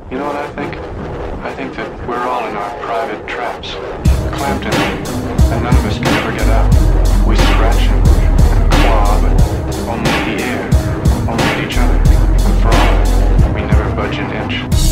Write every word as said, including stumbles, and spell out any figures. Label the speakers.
Speaker 1: You know what I think? I think that we're all in our private traps, clamped in them, and none of us can ever get out. We scratch and claw, but only at the air, only at each other. And for all of it, we never budge an inch.